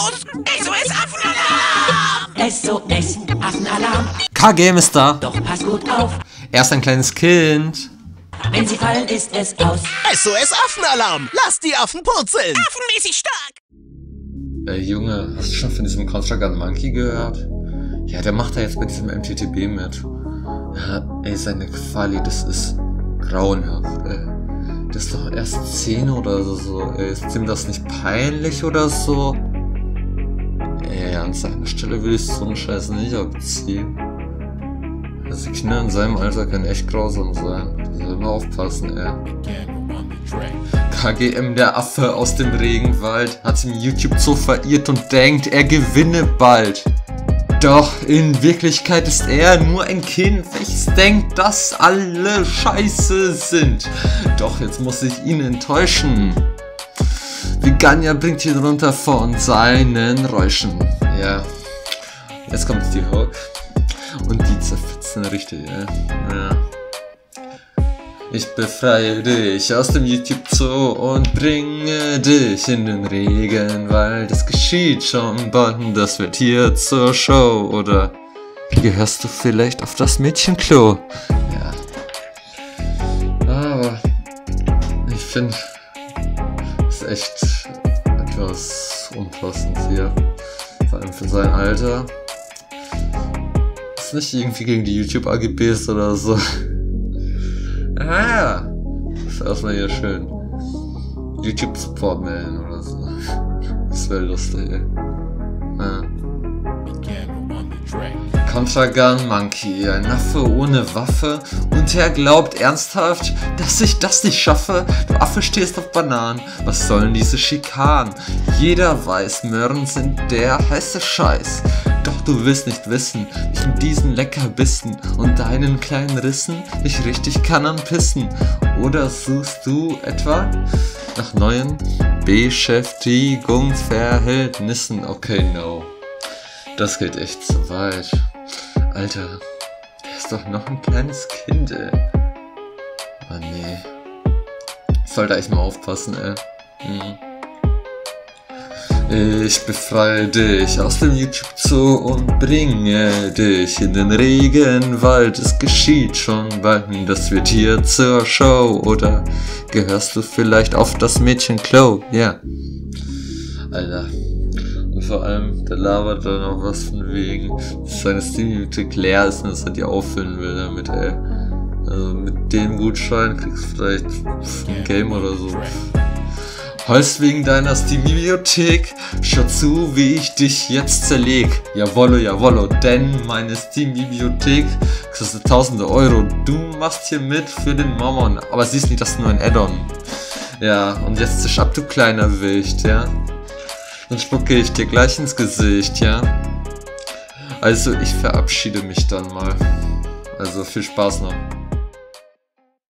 los! SOS Affenalarm! SOS Affenalarm. KGM ist da. Doch pass gut auf, Er ist ein kleines Kind. wenn sie fallen, ist es aus. SOS Affenalarm! Lass die Affen purzeln! Affenmäßig stark! Ey Junge, hast du schon von diesem Contra Gun Monkey gehört? Ja, der macht da jetzt bei diesem MTTB mit. Ja, ey, seine Quali, das ist grauenhaft, ey. Das ist doch erst 10 oder so, ey. Ist ihm das nicht peinlich oder so? Ey, an seiner Stelle will ich so einen Scheiß nicht abziehen. Also Kinder in seinem Alter können echt grausam sein. Da soll immer aufpassen, ey. KGM, der Affe aus dem Regenwald, hat im YouTube so verirrt und denkt, er gewinne bald. Doch in Wirklichkeit ist er nur ein Kind, welches denkt, dass alle scheiße sind. Doch jetzt muss ich ihn enttäuschen. Vegania bringt ihn runter von seinen Räuschen. Ja, jetzt kommt die Hook. Und die zerfetzen richtig, ja. Ich befreie dich aus dem YouTube-Zoo und bringe dich in den Regenwald. Es geschieht schon bald, das wird hier zur Show. Oder gehörst du vielleicht auf das Mädchenklo? Ja. Aber ich finde, es ist echt etwas unpassend hier. Vor allem für sein Alter. Ist nicht irgendwie gegen die YouTube-AGBs oder so. Ah, das ist erstmal hier schön. YouTube-Support melden oder so. Das wäre lustig, ey. Ah. Contra Gun Monkey, ein Affe ohne Waffe. Und er glaubt ernsthaft, dass ich das nicht schaffe. Du Affe stehst auf Bananen. Was sollen diese Schikanen? Jeder weiß, Möhren sind der heiße Scheiß. Doch du willst nicht wissen, wie ich mit diesen Leckerbissen und deinen kleinen Rissen dich richtig kann anpissen. Oder suchst du etwa nach neuen Beschäftigungsverhältnissen? Okay, no. Das geht echt zu weit. Alter, der ist doch noch ein kleines Kind, ey. Oh nee. Ich sollte echt mal aufpassen, ey. Ich befreie dich aus dem YouTube-Zoo und bringe dich in den Regenwald. Es geschieht schon bald, das wird hier zur Show. Oder gehörst du vielleicht auf das Mädchenklo? Ja. Alter. Und vor allem, der labert da noch was von wegen, dass seine Steam-Bibliothek leer ist und dass er die auffüllen will damit, ey. Also mit dem Gutschein kriegst du vielleicht ein Game oder so. Holst wegen deiner Steam-Bibliothek, schau zu, wie ich dich jetzt zerleg. Jawollo, jawollo, denn meine Steam-Bibliothek kostet tausende Euro. Du machst hier mit für den Mammon, aber siehst nicht, das ist nur ein Add-on. Ja, und jetzt zisch ab, du kleiner Wicht, ja. Dann spucke ich dir gleich ins Gesicht, ja. Also ich verabschiede mich dann mal. Also viel Spaß noch.